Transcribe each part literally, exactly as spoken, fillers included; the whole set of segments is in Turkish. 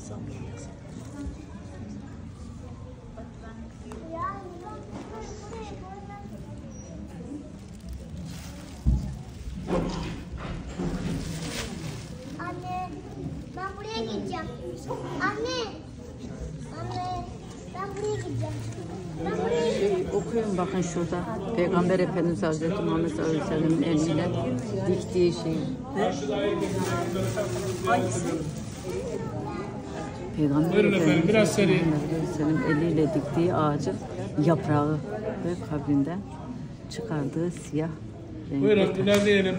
Anne, ben buraya gideceğim. Anne, anne, ben buraya gideceğim. Ben buraya gideceğim. Şey, okuyun bakın şurada. Peygamber Efendimiz Hazreti Muhammed sallallahu aleyhi ve sellem'in eliyle diktiği şey. Peygamber Buyurun efendim, Efendimiz biraz seri. Hazreti Muhammed eliyle diktiği ağacın yaprağı ve kabrinden çıkardığı siyah renkli. Buyurun ilerleyelim.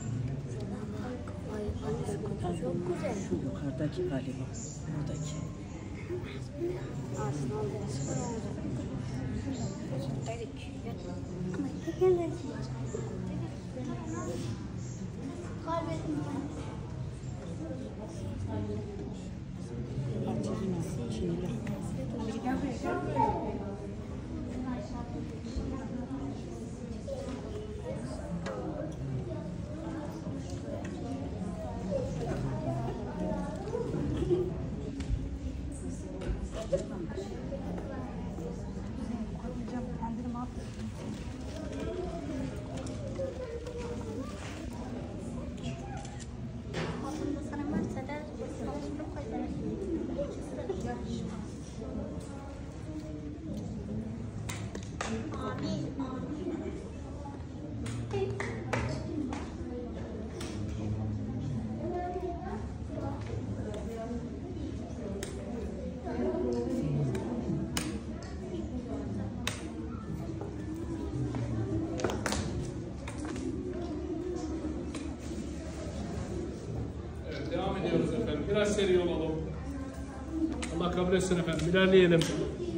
Şu yukarıdaki galiba. Buradaki. Devam ediyoruz efendim. Biraz seri olalım. Allah kabul etsin efendim. İlerleyelim.